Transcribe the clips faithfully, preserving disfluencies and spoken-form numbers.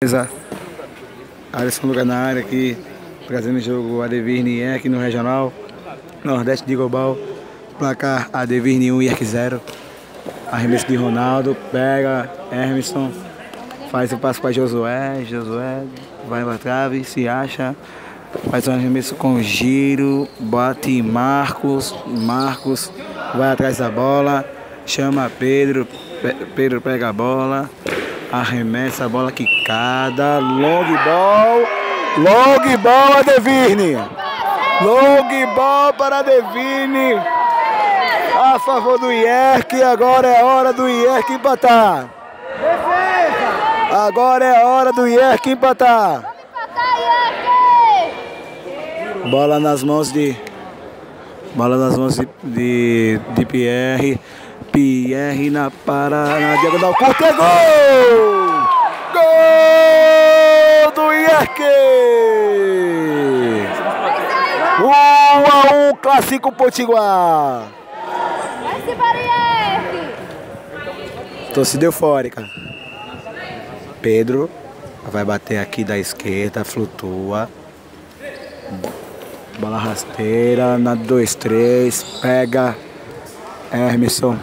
Beleza? Alisson Lucas na área aqui, trazendo o jogo Adevirne e Erk no Regional, Nordeste de Global, placar Adevirne um e Erk zero. Arremesso de Ronaldo, pega Hermisson, faz o passo para Josué, Josué vai pra trave, se acha, faz um arremesso com giro, bate Marcos, Marcos vai atrás da bola, chama Pedro, Pedro pega a bola, arremessa a bola quicada, long ball, long ball Adevirne, long ball para Adevirne, a favor do Erk. Agora é hora do Erk empatar. Agora é hora do Erk empatar. Bola nas mãos de bola nas mãos de de, de Pierre. Pierre na para na diagonal curta, é gol! Gol do Erk! um a um, Clássico Potiguar. Torcida eufórica. Pedro vai bater aqui da esquerda, flutua. Bola rasteira, na dois três, pega Hermisson.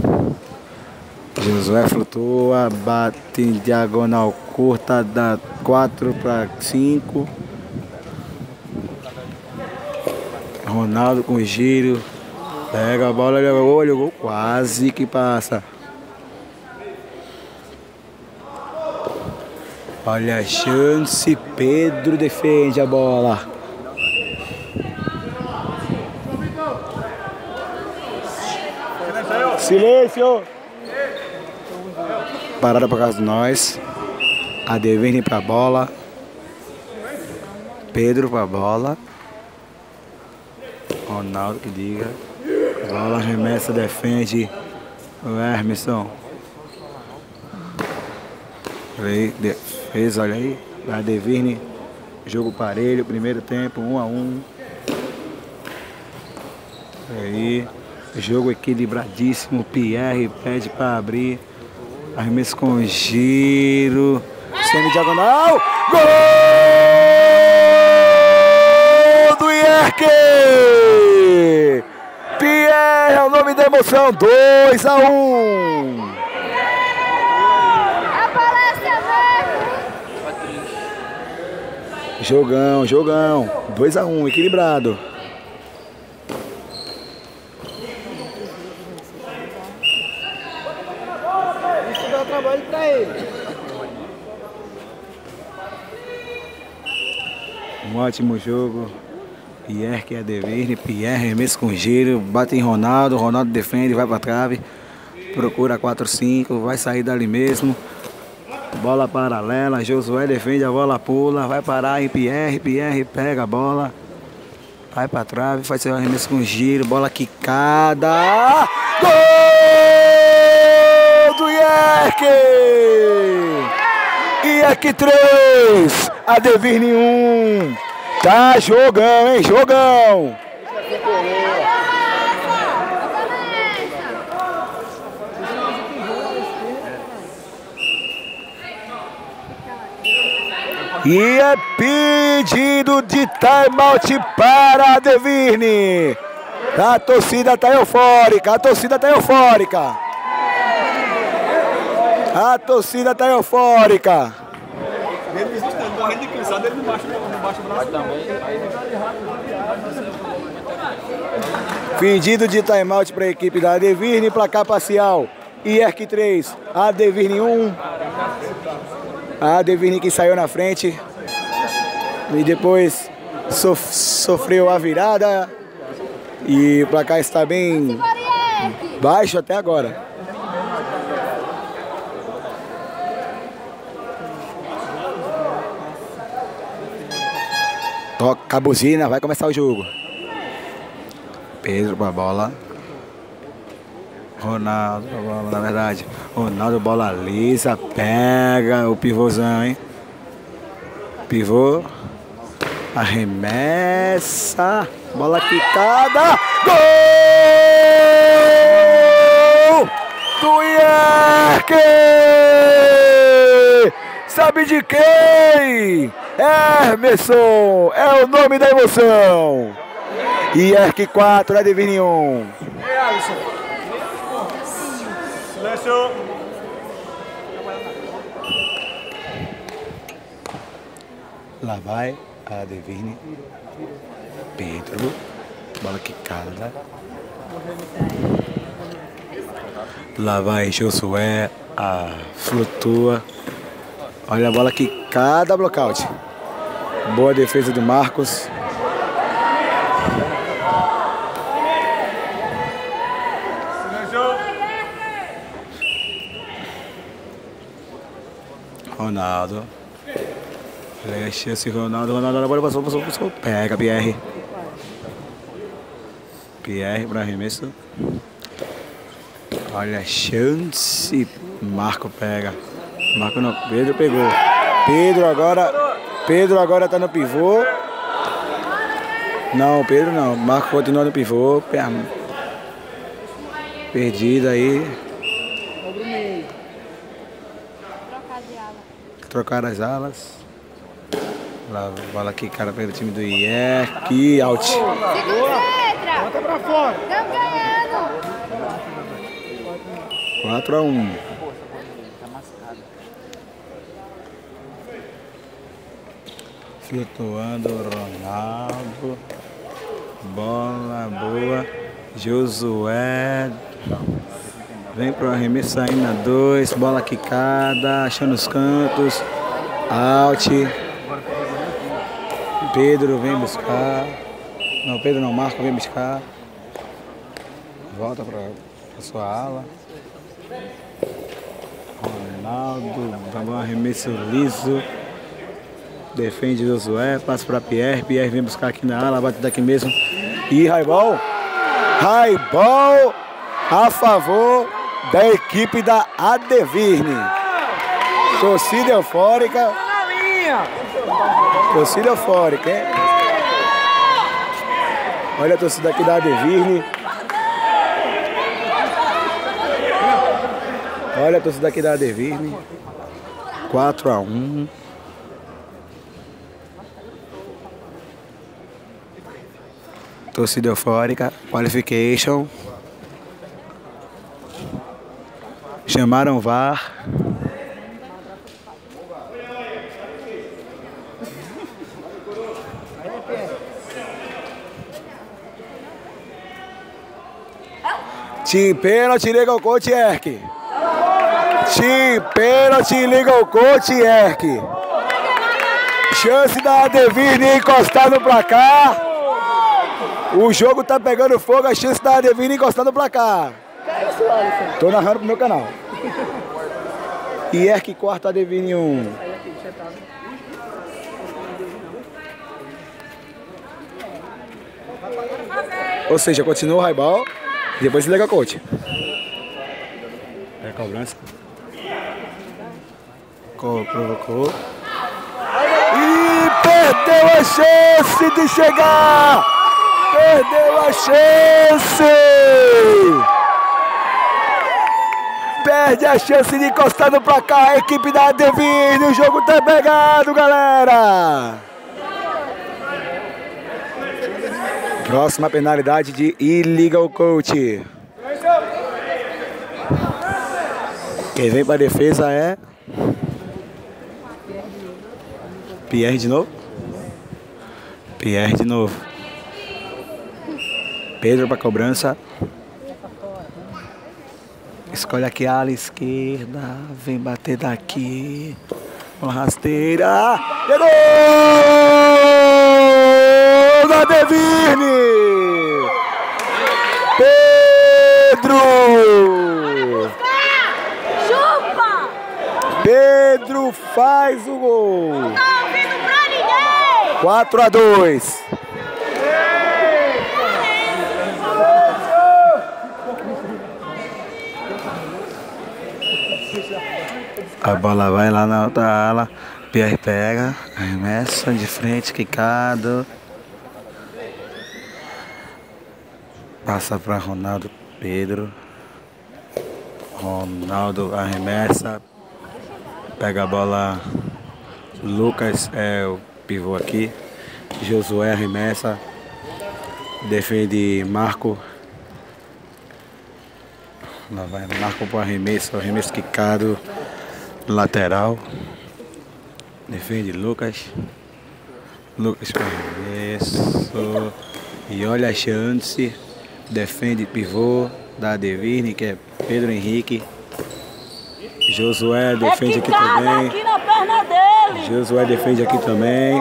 Josué flutua, bate em diagonal curta, dá quatro para cinco. Ronaldo com giro, pega a bola, olha o olho, quase que passa. Olha a chance, Pedro defende a bola. Silêncio! Parada para casa de nós. Adevirne para a bola. Pedro para a bola. Ronaldo que diga. Bola, arremessa, defende o Hermisson. Defesa, olha aí. Adevirne. Jogo parelho, primeiro tempo, um a um. Aí. Jogo equilibradíssimo. Pierre pede para abrir. Arremesso com giro. Semi-diagonal. Gol do Erk! Pierre é o nome da emoção. dois a um. Jogão, jogão. dois a um, equilibrado. Isso dá trabalho pra ele. Um ótimo jogo. Erk e Adevirne. Pierre, arremesso com giro. Bate em Ronaldo. Ronaldo defende, vai pra trave. Procura quatro cinco. Vai sair dali mesmo. Bola paralela, Josué defende, a bola pula, vai parar em Pierre, Pierre pega a bola, vai pra trave, faz seu arremesso com giro, bola quicada, gol do Erk! Erk três, Adevirne um, tá jogão, hein, jogão! E é pedido de timeout para Adevirne. A torcida tá eufórica, a torcida tá eufórica. A torcida tá eufórica. Ele está morrendo de cansado, ele não baixa o braço também. Pedido de timeout para a equipe da Adevirne, placar parcial. Erk três, Adevirne um. A Adevirne que saiu na frente e depois sof sofreu a virada e o placar está bem baixo até agora. Toca a buzina, vai começar o jogo. Pedro para a bola. Ronaldo, bola, na verdade, Ronaldo, bola lisa, pega o pivôzão, hein? Pivô, arremessa, bola quicada, gol do Erk! Sabe de quem? Emerson, é o nome da emoção. I R C quatro, Adevine um. Ei, Alisson. Silêncio. Lá vai a Adevine. Pedro. Bola quicada. Lá vai Josué. A flutua. Olha a bola quicada, blocaute. Boa defesa de Marcos. Ronaldo. Olha a chance, Ronaldo. Ronaldo na bola, passou, passou, passou. Pega, Pierre. Pierre para arremesso. Olha a chance. Marco pega. Marco não. Pedro pegou. Pedro agora. Pedro agora tá no pivô. Não, Pedro não. Marco continua no pivô. Perdido aí. Trocar as alas. Lá, bola aqui, cara, pelo time do I E R. Que out. Se concentra. Bota pra fora. Estamos ganhando. quatro a um. Flutuando, Ronaldo. Bola boa. Josué. Vem pro arremesso aí na dois. Bola quicada. Achando os cantos. Out. Pedro vem buscar. Não, Pedro não, Marco vem buscar. Volta pra, pra sua ala. Ronaldo. Dá um arremesso liso. Defende Josué. Passa pra Pierre. Pierre vem buscar aqui na ala. Bate daqui mesmo. E highball. Highball a favor da equipe da Adevine. Torcida eufórica. Torcida eufórica, hein? Olha a torcida aqui da Adevine. Olha a torcida aqui da Adevine. quatro a um. Torcida eufórica. Qualification. Chamaram o V A R. Tim pênalti, liga o coach Erk. Tim pênalti, liga o coach Erk. Chance da Adevine encostar no placar. O jogo tá pegando fogo, a chance da Adevine encostar no placar. Tô narrando pro meu canal. I R C quatro, Adevine um. Ou seja, continua o highball e depois liga o coach. É a cobrança. Provocou. E perdeu a chance de chegar! Perdeu a chance! Perde a chance de encostar no placar a equipe da Adevine. O jogo tá pegado, galera! Próxima penalidade de illegal coach. Quem vem para a defesa é Pierre de novo. Pierre de novo. Pedro para cobrança. Escolhe aqui a ala esquerda. Vem bater daqui. Uma rasteira. Pegou! Da Adevine! Pedro! Chupa! Pedro faz o gol! Não tá ouvindo pra ninguém! quatro a dois. A bola vai lá na outra ala. Pierre pega, arremessa de frente, quicado. Passa para Ronaldo, Pedro. Ronaldo arremessa. Pega a bola Lucas é o pivô aqui. Josué arremessa. Defende Marco. Lá vai Marco para o arremesso. Arremesso quicado. Lateral. Defende Lucas. Lucas para arremesso. E olha a chance. Defende pivô da Adevirne, que é Pedro Henrique. Josué defende aqui também. Aqui na perna dele. Josué defende aqui também.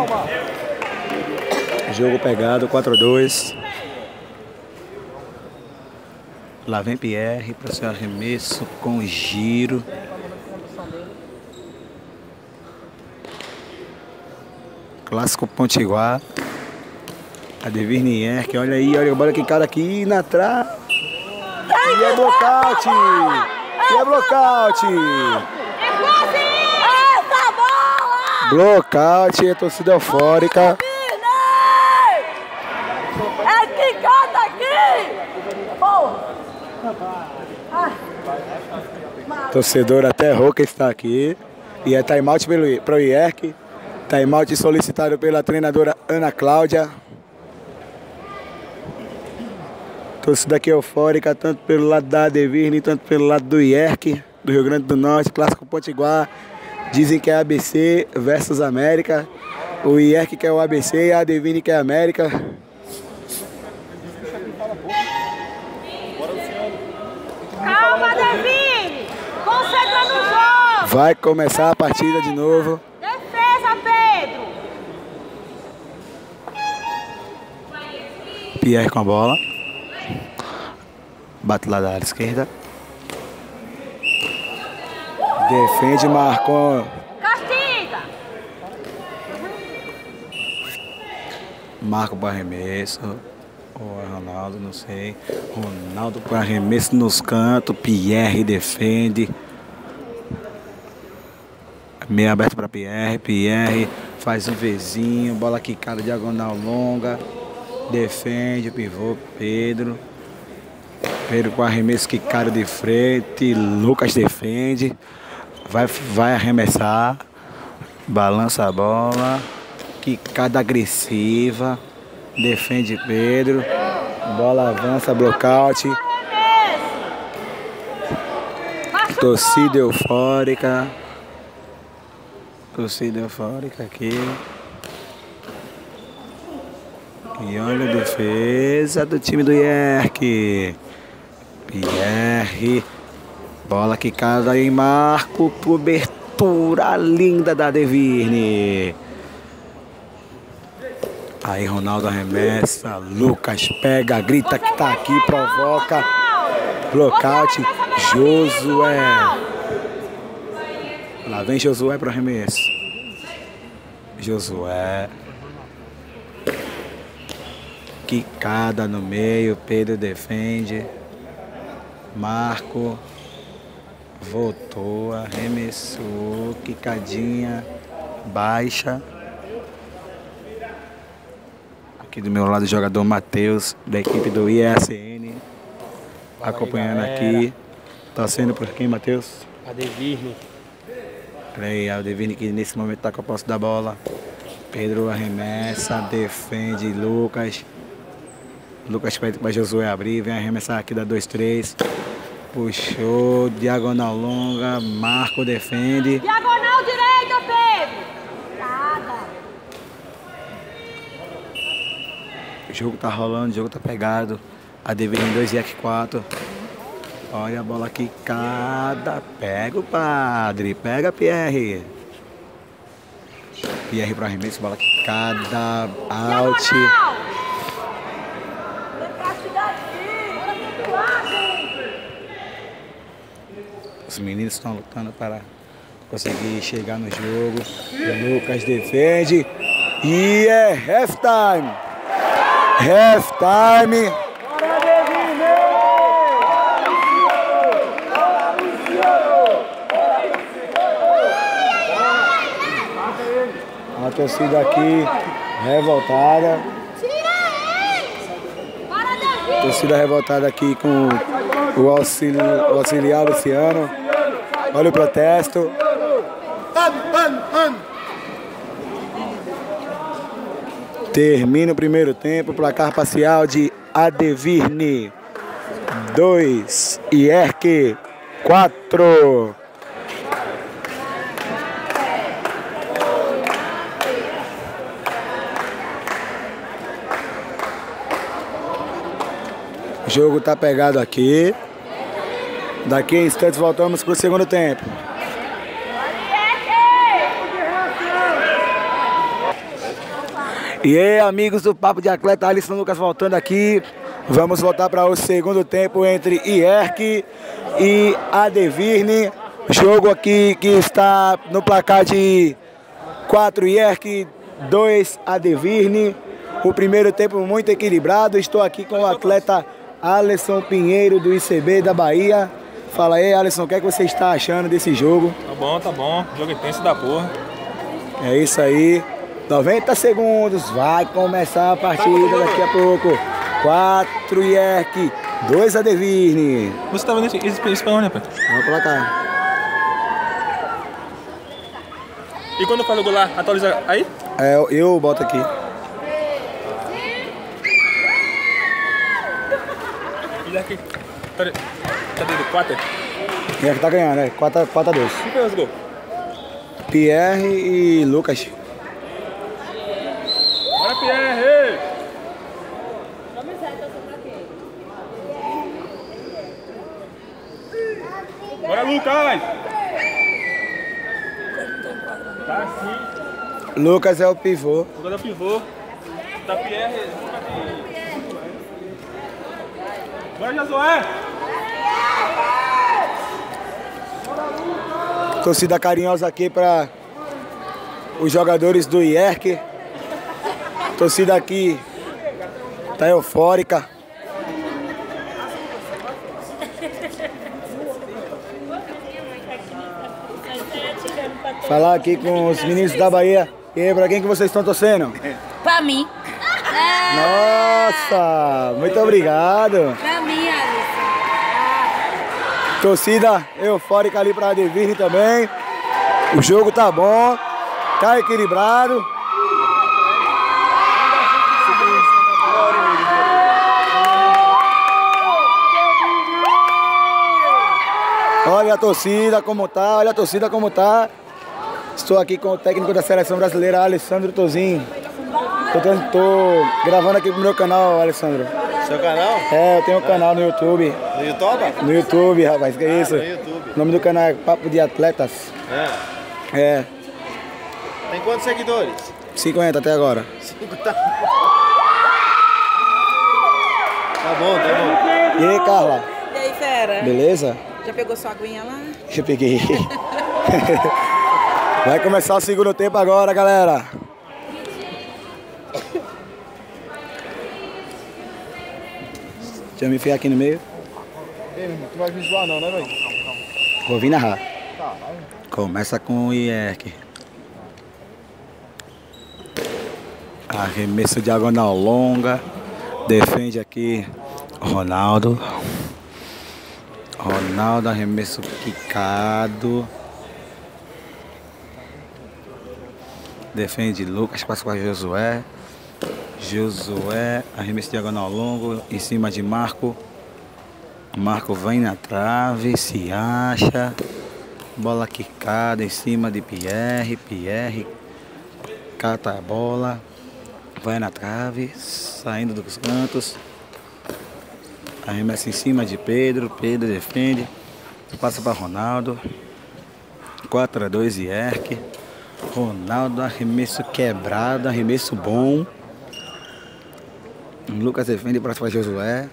Jogo pegado, quatro a dois. Lá vem Pierre para o seu arremesso com giro. Clássico Potiguar. Adevirne Erck, olha aí, olha a bola que cara aqui na trave. E é blocaute! E é blocaute! Essa bola! Blocaute, a torcida eufórica. É que canta aqui! Porra! Torcedor até Roca está aqui. E é timeout para o Erck. Timeout solicitado pela treinadora Ana Cláudia. Torcida aqui eufórica, tanto pelo lado da Adevirne, tanto pelo lado do Erck, do Rio Grande do Norte, Clássico Potiguar. Dizem que é A B C versus América. O Erck que é o A B C e a Adevirne que é a América. Calma, Adevirne! Concentra no jogo! Vai começar a partida de novo. Defesa, Pedro! Pierre com a bola. Bate lá da área esquerda. Defende, marcou. Castiga! Marco para arremesso. Ou é Ronaldo, não sei. Ronaldo para arremesso nos cantos. Pierre defende. Meio aberto para Pierre. Pierre faz um Vzinho. Bola quicada, diagonal longa. Defende o pivô Pedro. Pedro com arremesso quicado de frente. Lucas defende. Vai, vai arremessar. Balança a bola. Quicada agressiva. Defende Pedro. Bola avança, blocaute. Torcida eufórica. Torcida eufórica aqui. E olha a defesa do time do Erck. Pierre. Bola quicada em Marco. Cobertura linda da Adevirne. Aí Ronaldo arremessa. Lucas pega, grita que tá aqui, provoca. Blocaute. Josué. Lá vem Josué para o arremesso. Josué. Quicada no meio, Pedro defende. Marco. Voltou, arremessou. Quicadinha. Baixa. Aqui do meu lado o jogador Matheus, da equipe do I S N. Acompanhando aqui. Torcendo por quem, Matheus? Adevirne. Peraí, a Adevirne que nesse momento está com a posse da bola. Pedro arremessa, defende Lucas. Lucas pede para Josué abrir, vem arremessar aqui da dois três. Puxou, diagonal longa, Marco defende. Diagonal direita, Pedro! Nada! O jogo tá rolando, o jogo tá pegado. Adevirne dois e Erck quatro. Olha a bola quicada. Pega o padre, pega Pierre. Pierre para arremesso, bola quicada, out. Os meninos estão lutando para conseguir chegar no jogo. O Lucas defende. E é halftime. Halftime. A torcida aqui revoltada. Torcida revoltada aqui com o, auxili, o auxiliar Luciano. Olha o protesto. Termina o primeiro tempo, placar parcial de Adevirne dois e Erque quatro. O jogo tá pegado aqui. Daqui a instantes voltamos pro segundo tempo. E aí, amigos do Papo de Atleta, Alisson Lucas voltando aqui. Vamos voltar para o segundo tempo entre Ierque e Adevirne. Jogo aqui que está no placar de quatro Ierque, dois Adevirne. O primeiro tempo muito equilibrado. Estou aqui com o atleta Alisson Pinheiro do I C B da Bahia. Fala aí, Alisson, o que é que você está achando desse jogo? Tá bom, tá bom. Jogo intenso da porra. É isso aí. noventa segundos, vai começar a partida daqui a pouco. quatro Ierque, dois Adevirne. Você tá vendo esse espanhol, né, pai? Vamos pra cá. E quando fala o gol lá, atualiza aí? É, eu, eu boto aqui. Ierque, tá dentro quatro? Ierque tá ganhando, né? quatro a dois. Quem fez os gols? Pierre e Lucas. Bora, Pierre! Bora, Lucas! Tá assim. Lucas é o pivô. O jogador pivô. Da Pierre. Bora, Josué! Torcida carinhosa aqui para os jogadores do Ierque. Torcida aqui tá eufórica. Falar aqui com os meninos da Bahia. E aí, pra quem que vocês estão torcendo? Pra mim. Nossa, muito obrigado. Pra mim, Alisson. Torcida eufórica ali pra Adevirne também. O jogo tá bom, tá equilibrado. Olha a torcida como tá, olha a torcida como tá. Estou aqui com o técnico da seleção brasileira, Alessandro Tozin. Tô, tô gravando aqui pro meu canal, Alessandro. Seu canal? É, eu tenho um canal no YouTube. No YouTube? No YouTube, rapaz, que é isso? Ah, no YouTube. O nome do canal é Papo de Atletas. É. É, Tem quantos seguidores? cinquenta até agora. Cinco, tá. Tá bom, tá bom. E aí, Carla? E aí, fera? Beleza? Já pegou sua aguinha lá? Eu peguei. Vai começar o segundo tempo agora, galera. Deixa eu me enfiar aqui no meio. Tu vai vir zoar não, né, velho? Vou vir narrar. Começa com o Ierque. Arremesso diagonal longa. Defende aqui Ronaldo. Ronaldo, arremesso quicado. Defende Lucas, passa para Josué. Josué, arremesso diagonal longo, em cima de Marco. Marco vem na trave, se acha. Bola quicada em cima de Pierre. Pierre cata a bola. Vai na trave, saindo dos cantos. Arremessa em cima de Pedro. Pedro defende. Passa para Ronaldo. quatro a dois Ierque. Ronaldo, arremesso quebrado, arremesso bom. Lucas defende para Josué.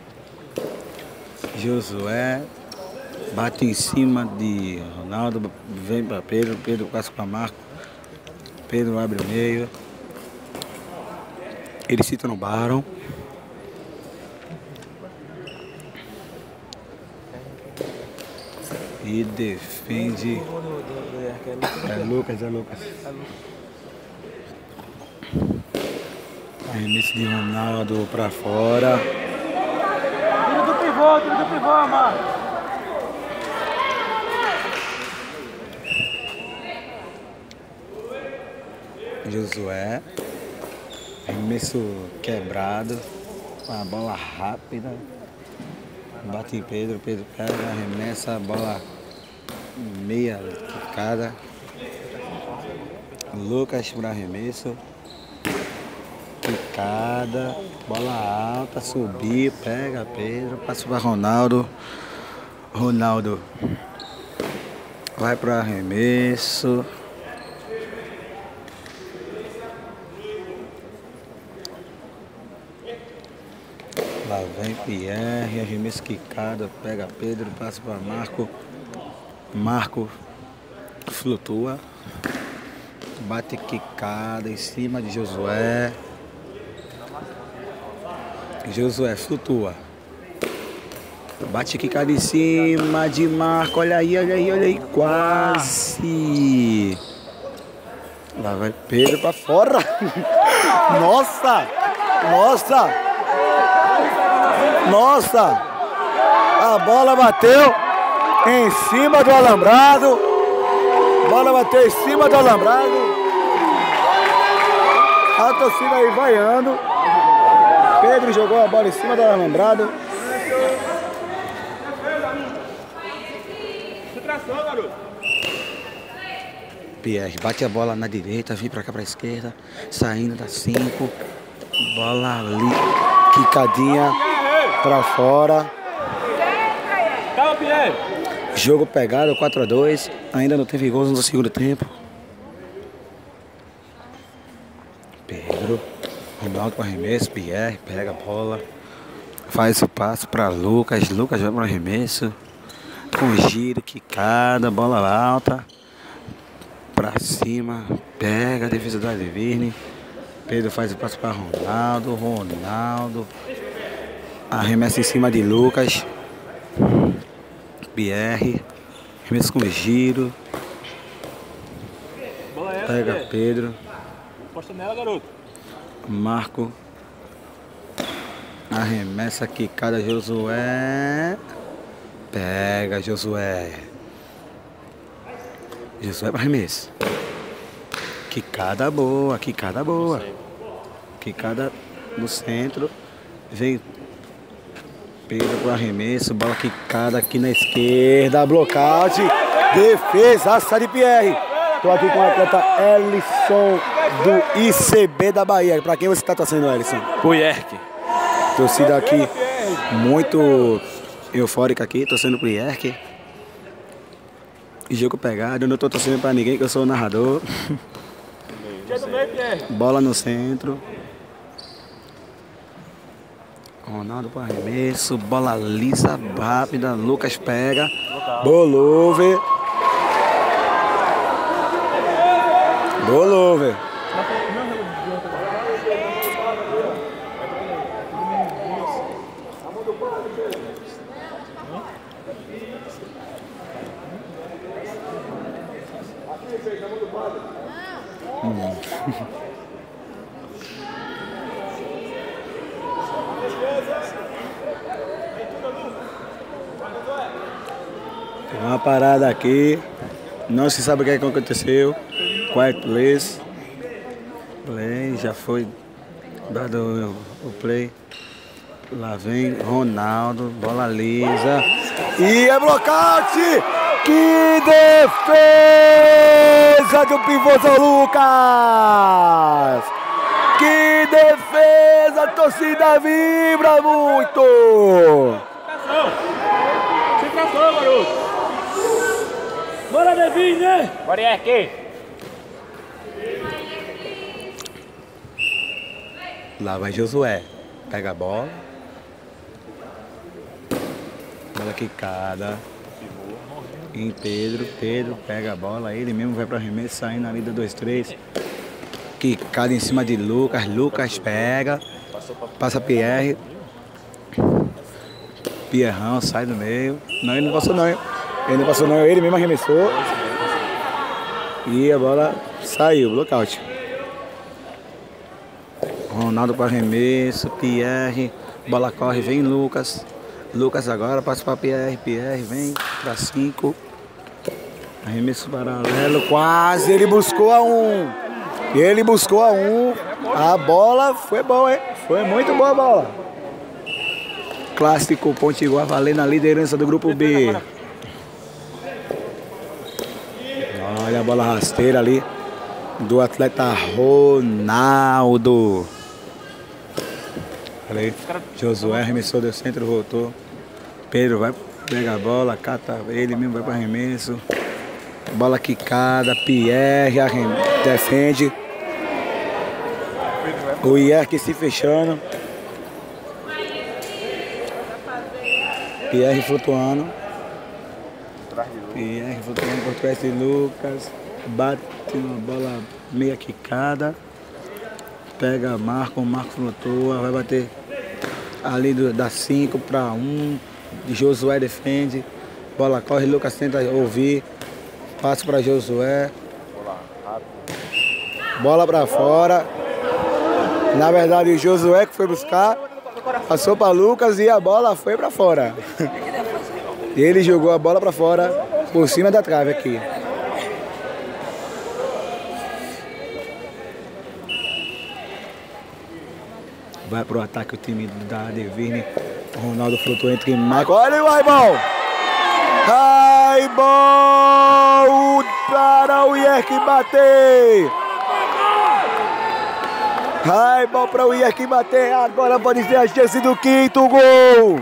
Josué bate em cima de Ronaldo, vem para Pedro, Pedro passa para Marco. Pedro abre o meio. Eles se trombaram. E defende. É Lucas, é Lucas. Arremesso de Ronaldo pra fora. Tira do pivô, tira do pivô, mano. Josué. Arremesso quebrado. A bola rápida. Bate em Pedro, Pedro pega, arremessa a bola meia quicada. Lucas para arremesso. Quicada. Bola alta, subir, pega Pedro, passa para Ronaldo. Ronaldo vai para arremesso. Lá vem Pierre, arremesso quicada, pega Pedro, passa para Marco. Marco flutua. Bate quicada em cima de Josué. Josué flutua. Bate quicada em cima de Marco. Olha aí, olha aí, olha aí. Quase. Lá vai Pedro para fora. Nossa! Nossa! Nossa! A bola bateu em cima do alambrado. A bola bateu em cima do alambrado. A torcida aí vaiando. Pedro jogou a bola em cima do alambrado. Pierre bate a bola na direita, vem pra cá pra esquerda. Saindo da cinco. Bola ali. Quicadinha pra fora. Calma, Pierre. Jogo pegado, quatro a dois. Ainda não teve gols no segundo tempo. Pedro. Ronaldo com arremesso. Pierre pega a bola. Faz o passe para Lucas. Lucas vai para o arremesso. Com giro, quicada, bola alta. Para cima. Pega a defesa do Adevirne. Pedro faz o passe para Ronaldo. Ronaldo. Arremessa em cima de Lucas. Pierre. Arremesso com giro. Pega Pedro. Posta nela, garoto. Marco. Arremessa quicada Josué. Pega Josué. Josué para arremesso. Quicada boa, quicada boa. Quicada no centro. Vem Pedro para arremesso. Bola quicada aqui na esquerda. Blocaute. Defesaça de Pierre. Estou aqui com o atleta Ellison do I C B da Bahia. Para quem você está torcendo, Ellison? Pro Yerke. Torcida aqui muito eufórica aqui, torcendo pro Yerke. Jogo pegado, eu não tô torcendo para ninguém, que eu sou o narrador. Bola no centro. Ronaldo para arremesso, bola lisa, rápida, Lucas pega. Bolove. Bolove. Hum. Tem uma parada aqui, não se sabe o que aconteceu. Quiet place. Play, já foi dado o play. Lá vem Ronaldo, bola lisa. E é blocaute! Que defesa do pivô São Lucas! Que defesa! A torcida vibra muito! Concentração, garoto! Bora, Adevirne! Bora, Yerke! Lá vai Josué. Pega a bola. Bola quicada. Em Pedro. Pedro pega a bola. Ele mesmo vai para o arremesso, saindo ali do dois três. Quicada em cima de Lucas. Lucas pega. Passa Pierre. Pierrão sai do meio. Não, ele não passou não. Ele não passou não. Ele mesmo arremessou. E a bola saiu. Blockout. Ronaldo para arremesso. Pierre. Bola corre. Vem Lucas. Lucas agora passa para Pierre. Pierre vem para cinco. Arremesso paralelo. Quase. Ele buscou a um. Ele buscou a um. A bola foi boa, hein? Foi muito boa a bola. Clássico Potiguar valendo a liderança do grupo B. Olha a bola rasteira ali do atleta Ronaldo. Olha aí, Josué arremessou, deu centro, voltou. Pedro vai pegar a bola, cata ele mesmo, vai para arremesso. Bola quicada, Pierre arrem... defende. O Ierque se fechando. Pierre flutuando. Pierre flutuando por trás de Lucas. Bate uma bola meia quicada. Pega Marco, Marco flutua, vai bater ali do, da cinco para um. Josué defende. Bola corre, Lucas tenta ouvir. Passa para Josué. Bola para fora. Na verdade, o Josué que foi buscar. Passou para Lucas e a bola foi para fora. Ele jogou a bola para fora por cima da trave aqui. Vai pro ataque o time da Adevirne. Ronaldo flutuou entre Michael. Olha o highball! Highball para o Ierque bater! Highball para o Ierque bater. Agora pode ser a chance do quinto gol!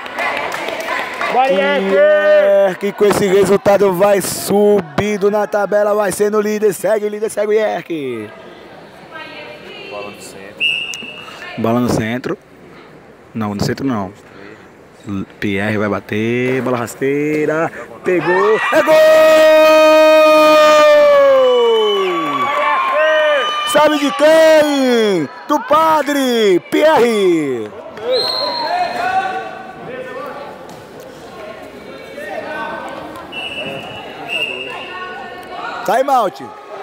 Ierque com esse resultado vai subindo na tabela, vai sendo líder. Segue o líder, segue o Ierque. Bola no centro. Bola no centro. Não, no centro não. Pierre vai bater. Bola rasteira. Pegou. É gol! Sabe de quem? Do padre Pierre. Time out.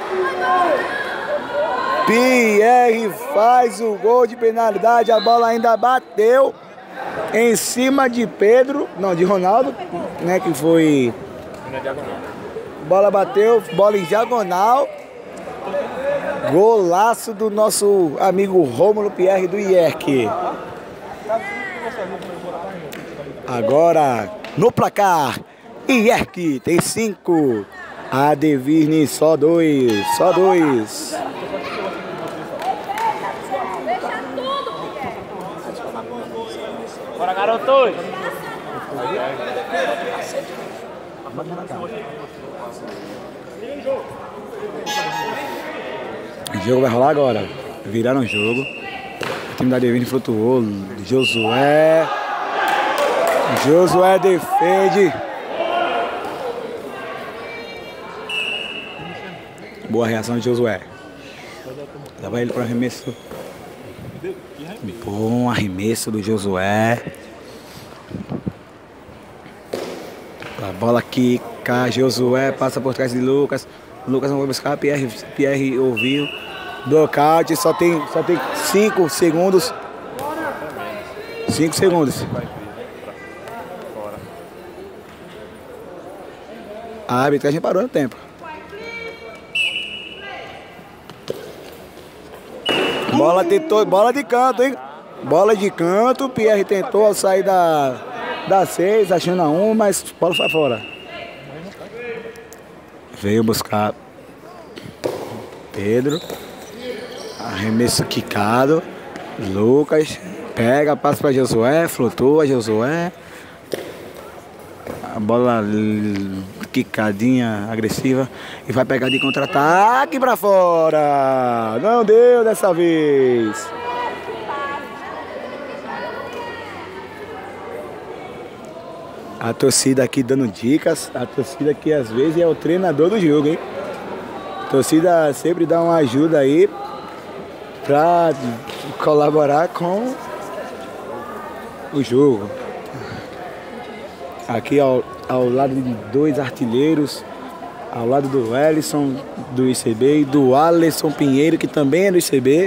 Pierre faz o gol de penalidade, a bola ainda bateu em cima de Pedro, não, de Ronaldo, né, que foi... Bola bateu, bola em diagonal. Golaço do nosso amigo Rômulo Pierre do Ierque. Agora, no placar, Ierque tem cinco. Adevirne só dois, só dois. Bora, garotos! O jogo vai rolar agora. Viraram o jogo. O time da Adevirne flutuou. Josué. Josué defende. Boa reação de Josué. Leva ele para o arremesso. Bom arremesso do Josué. A bola quica. Josué passa por trás de Lucas. Lucas não vai buscar. Pierre, Pierre ouviu. Blockout. Só tem, só tem cinco segundos. cinco segundos. A arbitragem parou no tempo. Bola tentou, bola de canto, hein? Bola de canto, Pierre tentou sair da, da seis, achando a um, mas a bola foi fora. Veio buscar Pedro. Arremesso quicado. Lucas pega, passa para Josué, flutua Josué. A bola quicadinha, agressiva. E vai pegar de contra-ataque para fora. Não deu dessa vez. A torcida aqui dando dicas. A torcida que às vezes é o treinador do jogo, hein? A torcida sempre dá uma ajuda aí para colaborar com o jogo. Aqui ao, ao lado de dois artilheiros, ao lado do Ellison do I C B e do Alisson Pinheiro, que também é do I C B.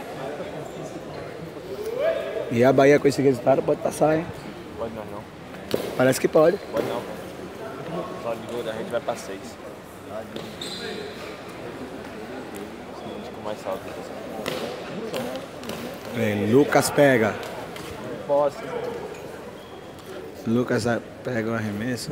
E a Bahia com esse resultado pode passar, hein? Pode não, não. Parece que pode. Pode não. Só de gol da gente vai pra seis. Com mais saldo. É, Lucas pega. Posse. Lucas pega o arremesso.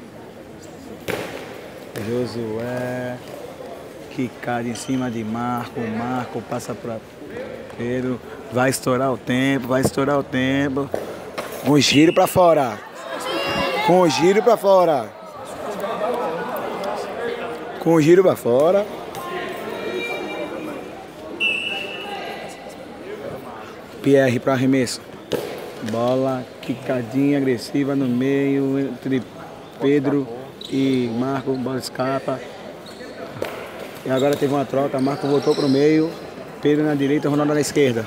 Josué. Quicada em cima de Marco. Marco passa para Pedro. Vai estourar o tempo. Vai estourar o tempo. Com giro para fora. Com giro para fora. Com giro para fora. Pierre para arremesso. Bola, quicadinha agressiva no meio entre Pedro e Marco. Bola escapa. E agora teve uma troca. Marco voltou para o meio. Pedro na direita, Ronaldo na esquerda.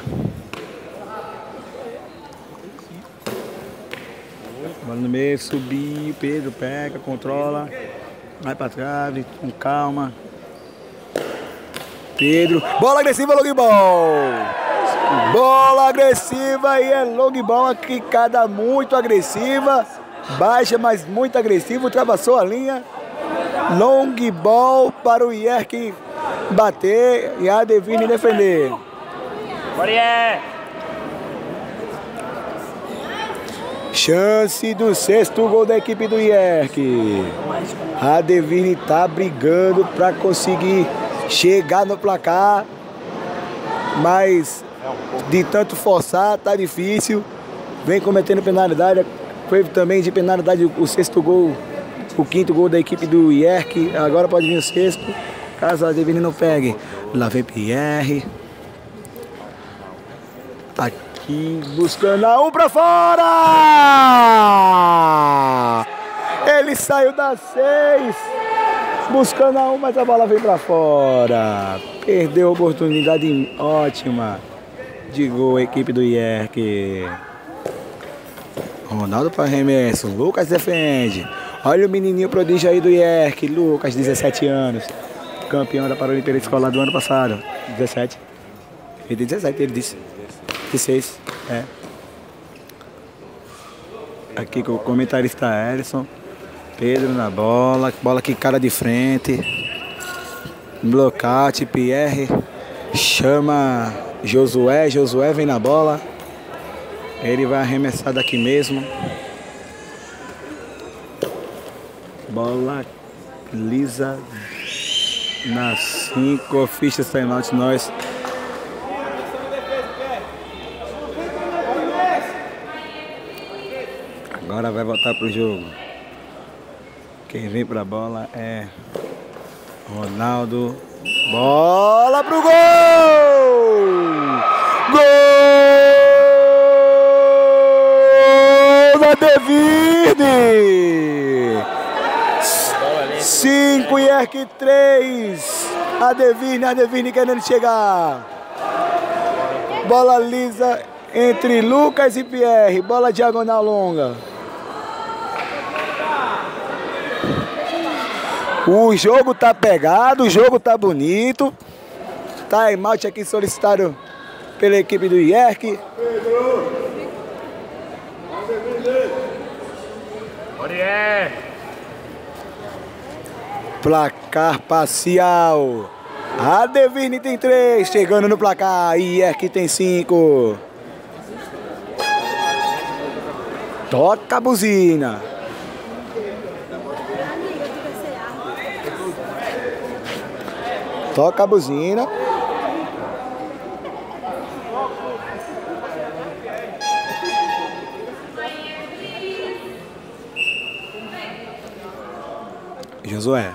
Bola no meio, subiu. Pedro pega, controla. Vai para trás, com calma. Pedro. Bola agressiva, long ball. Bola agressiva e é long ball, uma quicada muito agressiva, baixa, mas muito agressiva, ultrapassou a linha. Long ball para o Ierque bater e a Devine defender. Bora, Chance do sexto gol da equipe do Ierque. A Devine está brigando para conseguir chegar no placar, mas de tanto forçar, tá difícil. Vem cometendo penalidade. Foi também de penalidade o sexto gol, o quinto gol da equipe do Ierque. Agora pode vir o sexto, caso a Devine não pegue. Lá vem Pierre. Aqui buscando a um pra fora! Ele saiu das seis, buscando a um, mas a bola vem pra fora. Perdeu a oportunidade ótima de gol a equipe do Ierque. Ronaldo para arremesso. Lucas defende. Olha o menininho prodígio aí do Ierque. Lucas, dezessete anos. Campeão da Paralimpíada Escolar do ano passado. dezessete. Ele tem dezessete, ele disse. dezesseis. É. Aqui com o comentarista Ellison. Pedro na bola. Bola quicada de frente. Blocate. Pierre chama Josué, Josué vem na bola. Ele vai arremessar daqui mesmo. Bola lisa na cinco. Fichas timeout nós. Agora vai voltar pro jogo. Quem vem pra bola é Ronaldo. Bola pro gol! Gol da Devine! cinco e Ierque três. A Devine, a Devine querendo chegar. Bola lisa entre Lucas e Pierre. Bola diagonal longa. O jogo tá pegado, o jogo tá bonito. Timeout aqui solicitado pela equipe do Ierque. Placar parcial. A Devine tem três, chegando no placar. E Ierque tem cinco. Toca a buzina. Toca a buzina. Josué.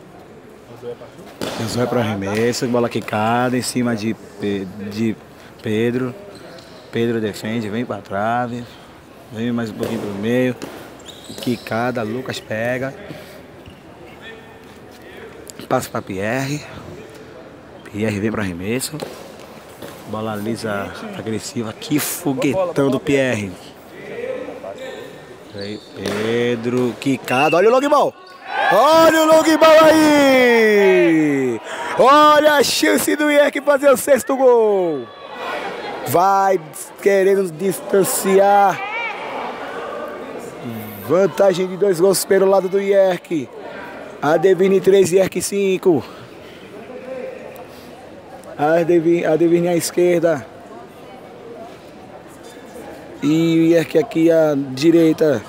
Josué para arremesso, bola quicada em cima de, de Pedro. Pedro defende, vem para trave. Vem mais um pouquinho para o meio. Quicada, Lucas pega. Passa para Pierre. Pierre vem para arremesso. Bola lisa agressiva. Que foguetão do Pierre. Aí, Pedro, quicada. Olha o long ball. Olha o long ball aí. Olha a chance do Ierque fazer o sexto gol. Vai querendo distanciar. Vantagem de dois gols pelo lado do I E R C. Adevine três, I E R C cinco. Adevine, Adevine à esquerda. E o I E R C aqui à direita.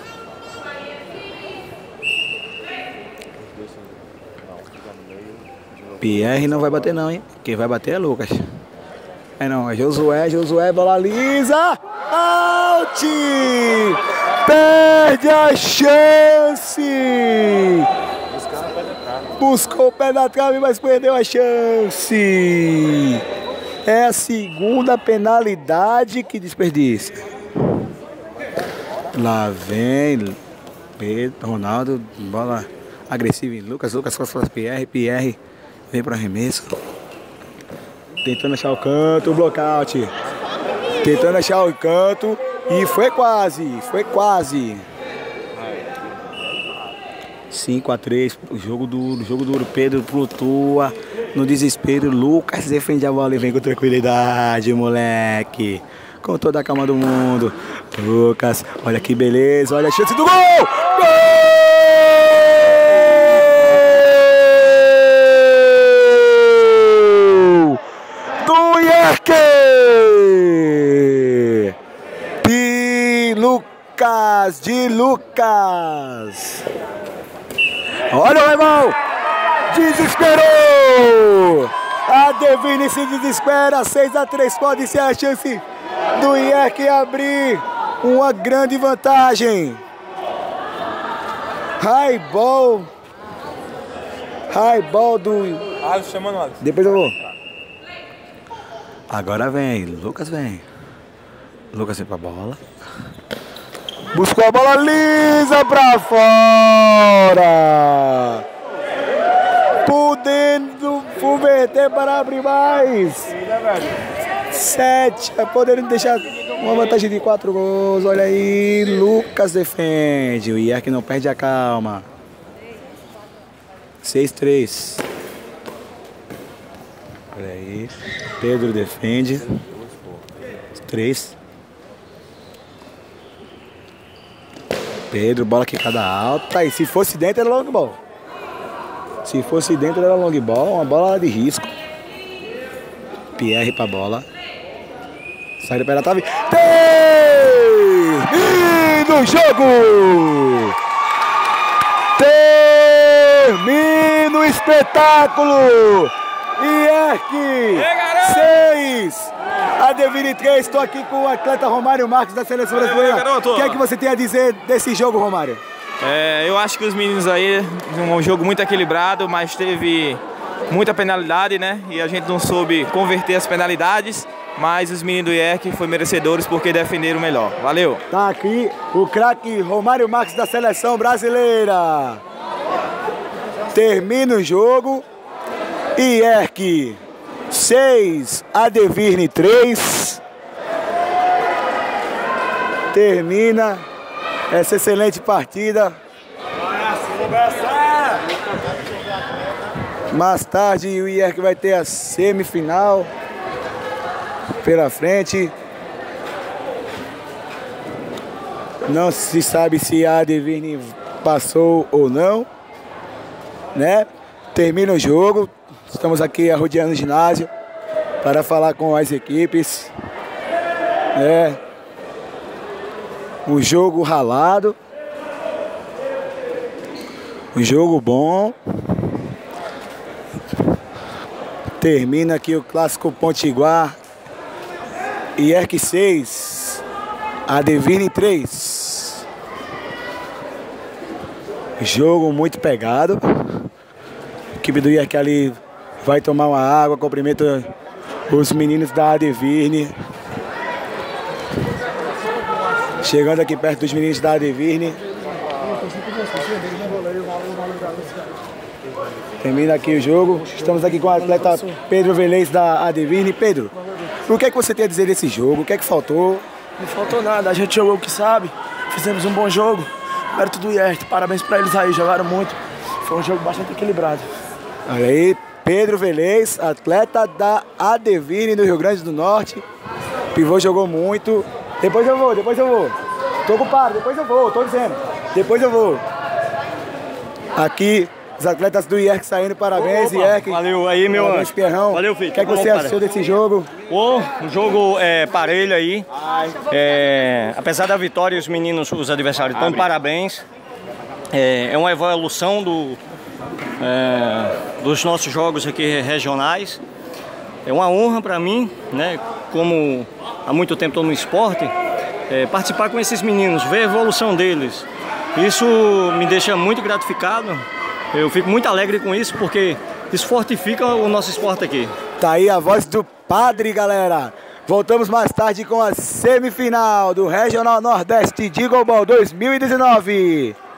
Pierre não vai bater não, hein? Quem vai bater é Lucas. É não, é Josué, Josué, bola lisa. Out! Perde a chance! Buscou o pé da trave, mas perdeu a chance. É a segunda penalidade que desperdiça. Lá vem Pedro, Ronaldo, bola agressiva em Lucas, Lucas costas Pierre, Pierre vem para arremesso. Tentando achar o canto, blockout. Tentando achar o canto e foi quase, foi quase. cinco a três, jogo duro, jogo duro. Pedro flutua no desespero. Lucas defende a bola e vem com tranquilidade, moleque. Com toda a calma do mundo. Lucas, olha que beleza, olha a chance do gol! Gol! Do I E R C! De Lucas, de Lucas! Olha o irmão! Desesperou! A Devine se desespera. seis a três pode ser a chance do I E R C abrir uma grande vantagem. High ball. High ball do... Alisson chamando o Alisson. Depois eu vou. Agora vem. Lucas vem. Lucas vem pra bola. Buscou a bola lisa pra fora. Podendo converter para abrir mais. Sete. Podendo deixar uma vantagem de quatro gols. Olha aí. Lucas defende. O I E R C não perde a calma. seis a três. Olha aí. Pedro defende. três. Pedro, bola quicada alta. E se fosse dentro era long ball. Se fosse dentro era long ball. Uma bola de risco. Pierre pra bola. Sai pela trave. Termina o jogo! Termina o espetáculo! I E R C seis, Adevine três. Estou aqui com o atleta Romário Marques da Seleção Brasileira. O que é que você tem a dizer desse jogo, Romário? É, eu acho que os meninos aí, um jogo muito equilibrado, mas teve muita penalidade, né? E a gente não soube converter as penalidades, mas os meninos do I E R C foram merecedores porque defenderam melhor. Valeu! Tá aqui o craque Romário Marques da Seleção Brasileira. Termina o jogo. I E R C seis, Adevine três. Termina essa excelente partida. Mais tarde o I E R C vai ter a semifinal pela frente. Não se sabe se a Adevine passou ou não, né? Termina o jogo. Estamos aqui rodeando o ginásio para falar com as equipes. É um jogo ralado, um jogo bom. Termina aqui o clássico Potiguar. I E R C seis, Adevine três. Jogo muito pegado. A equipe do I E R C ali vai tomar uma água, cumprimenta os meninos da Adevine. Chegando aqui perto dos meninos da Adevine. Termina aqui o jogo. Estamos aqui com o atleta Pedro Velez da Adevine. Pedro, o que é que você tem a dizer desse jogo? O que é que faltou? Não faltou nada, a gente jogou o que sabe. Fizemos um bom jogo. Mérito do I E R C, parabéns pra eles aí, jogaram muito. Foi um jogo bastante equilibrado. Olha aí, Pedro Velez, atleta da Adevine do Rio Grande do Norte. Pivô jogou muito. Depois eu vou, depois eu vou. Tô ocupado, depois eu vou, tô dizendo. Depois eu vou. Aqui, os atletas do I E R C saindo, parabéns, Opa, I E R C. valeu aí, meu Parabéns, anjo. Pierrão. Valeu, filho. O que é que Tá você bom, achou cara. desse jogo? Ô, um jogo é, parelho aí. É, apesar da vitória, os meninos, os adversários estão de parabéns. É, é uma evolução do, é, dos nossos jogos aqui regionais. É uma honra para mim, né, como há muito tempo estou no esporte, é, participar com esses meninos, ver a evolução deles. Isso me deixa muito gratificado. Eu fico muito alegre com isso, porque isso fortifica o nosso esporte aqui. Tá aí a voz do padre, galera. Voltamos mais tarde com a semifinal do Regional Nordeste de Goalball dois mil e dezenove.